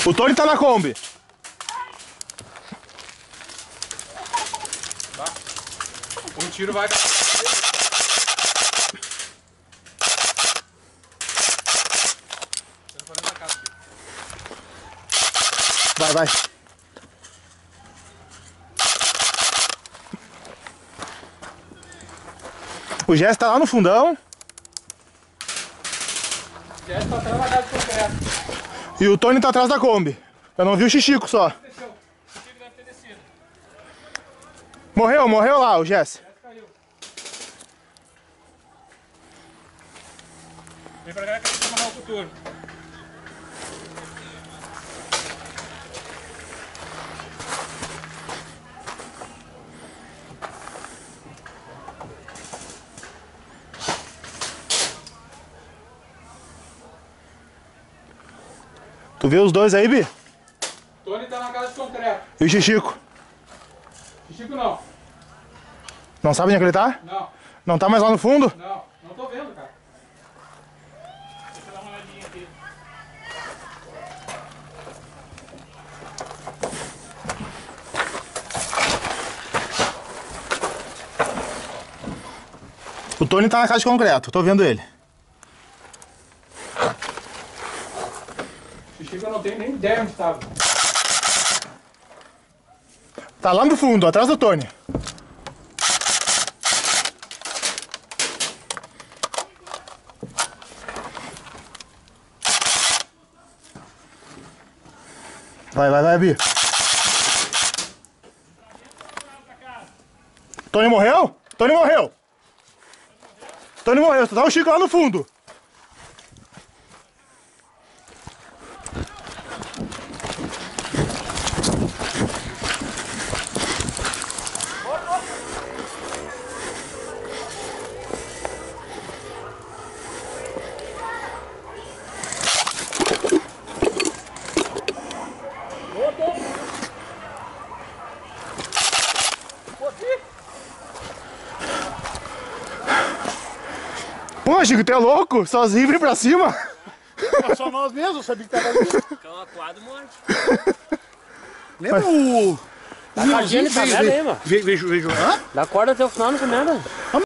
O Tony tá na Kombi. Um tiro vai... Vai, vai. O Jess tá lá no fundão. Jess tá atrás da casa de concreto. E o Tony tá atrás da Kombi. Eu não vi o Xixico só. Desceu. O tiro deve ter descido. Morreu lá o Jess. Jess caiu. Vem pra cá que a gente vai amarrar o futuro. Tu vê os dois aí, Bi? Tony tá na casa de concreto. E o Xixico? Chico não. Não sabe onde é que ele tá? Não. Não tá mais lá no fundo? Não. Não tô vendo, cara. Deixa eu dar uma olhadinha aqui. O Tony tá na casa de concreto, tô vendo ele. Chico eu não tenho nem ideia onde estava. Tá lá no fundo, atrás do Tony. Vai, Bi. Tony morreu? Tony morreu. Tony morreu, tá o Chico lá no fundo. Pô, Chico, tu é louco? Sozinho vem pra cima? É só nós mesmos, eu sabia que tava ali. Cão aquado morte. Lembra o... Tá com a gente, tá vendo aí, mano? Vejo. Dá corda até o final, não comendo.